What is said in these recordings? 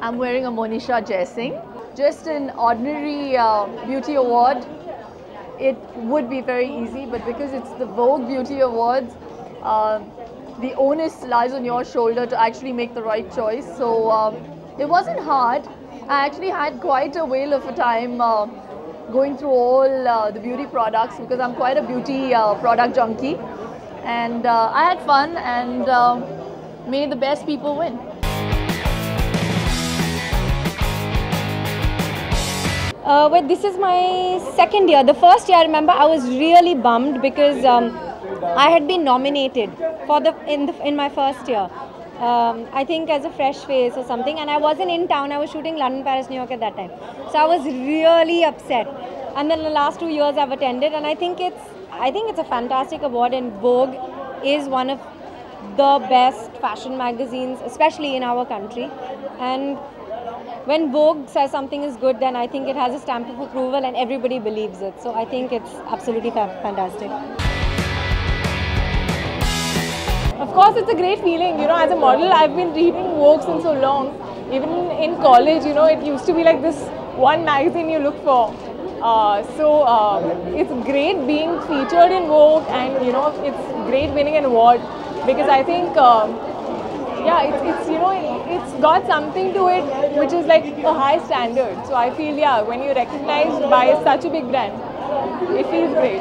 I'm wearing a Monisha Jaising. Just an ordinary beauty award, it would be very easy, but because it's the Vogue Beauty Awards, the onus lies on your shoulder to actually make the right choice. So it wasn't hard. I actually had quite a whale of a time going through all the beauty products because I'm quite a beauty product junkie. And I had fun and may the best people win. Well, this is my second year. The first year, I remember, I was really bummed because I had been nominated for in my first year. I think as a fresh face or something, and I wasn't in town. I was shooting London, Paris, New York at that time. So I was really upset. And then the last 2 years I've attended, and I think it's a fantastic award. And Vogue is one of the best fashion magazines, especially in our country. And when Vogue says something is good, then I think it has a stamp of approval and everybody believes it. So I think it's absolutely fantastic. Of course, it's a great feeling. You know, as a model, I've been reading Vogue since so long. Even in college, you know, it used to be like this one magazine you look for. It's great being featured in Vogue, and you know, it's great winning an award because I think, yeah, it's you know, it's got something to it which is like a high standard. So I feel, yeah, when you're recognized by such a big brand, it feels great.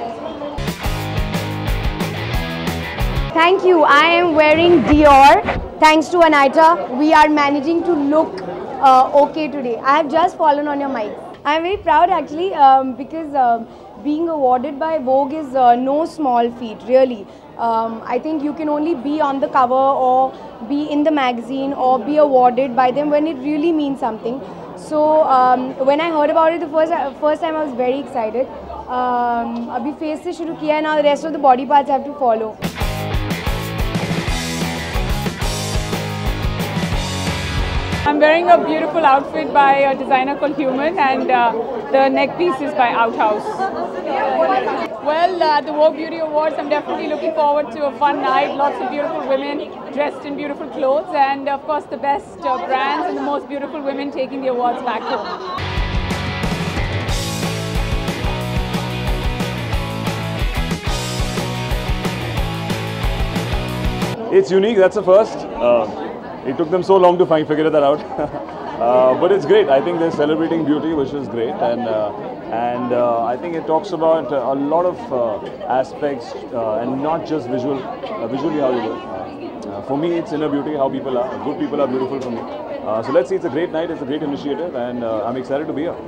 Thank you. I am wearing Dior. Thanks to Anita, we are managing to look okay today. I have just fallen on your mic. I am very proud actually because being awarded by Vogue is no small feat, really. I think you can only be on the cover or be in the magazine or be awarded by them when it really means something. So when I heard about it the first time, I was very excited. Abhi face se shuru kiya, now the rest of the body parts have to follow. I'm wearing a beautiful outfit by a designer called Human, and the neck piece is by Outhouse. Well, the Vogue Beauty Awards, I'm definitely looking forward to a fun night. Lots of beautiful women dressed in beautiful clothes, and of course the best brands and the most beautiful women taking the awards back home. It's unique, that's the first. It took them so long to figure that out. But it's great. I think they're celebrating beauty, which is great. And I think it talks about a lot of aspects and not just visually how you look. For me, it's inner beauty, how people are. Good people are beautiful for me. So let's see, it's a great night, it's a great initiative, and I'm excited to be here.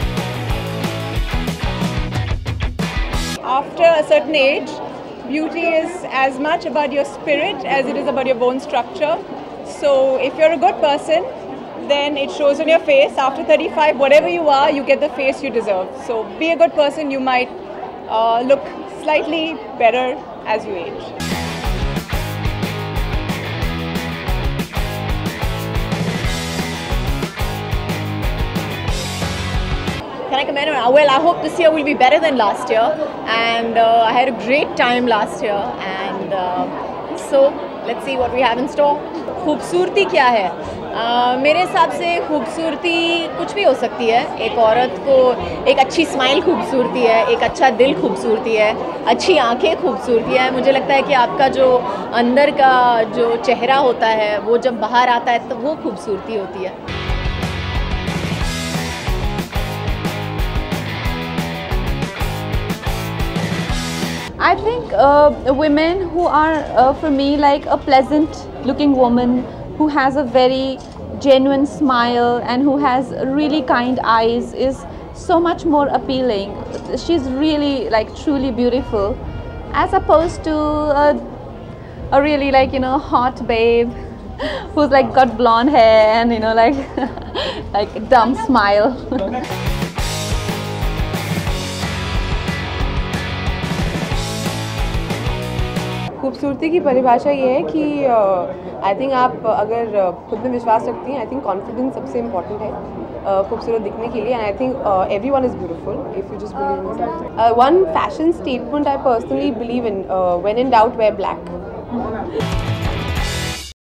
After a certain age, beauty is as much about your spirit as it is about your bone structure. So if you're a good person, then it shows on your face. After 35, whatever you are, you get the face you deserve. So be a good person, you might look slightly better as you age. Can I comment on? Well, I hope this year will be better than last year, and I had a great time last year, and so let's see what we have in store. खूबसूरती क्या है? मेरे हिसाब से खूबसूरती कुछ भी हो सकती है. एक औरत को एक अच्छी स्माइल खूबसूरती है, एक अच्छा दिल खूबसूरती है, अच्छी आंखें खूबसूरती है. मुझे लगता है कि आपका जो अंदर का जो चेहरा होता है वो जब बाहर आता है तो वो खूबसूरती होती है. I think women who are for me like a pleasant looking woman who has a very genuine smile and who has really kind eyes is so much more appealing. She's really like truly beautiful as opposed to a really like, you know, hot babe who's like got blonde hair and, you know, like like dumb smile. खूबसूरती की परिभाषा ये है कि I think आप अगर खुद में विश्वास रखती हैं, आई थिंक कॉन्फिडेंस सबसे इम्पॉर्टेंट है खूबसूरत दिखने के लिए. And I think everyone is beautiful if you just believe in yourself. One fashion statement I personally believe in, when in doubt wear black.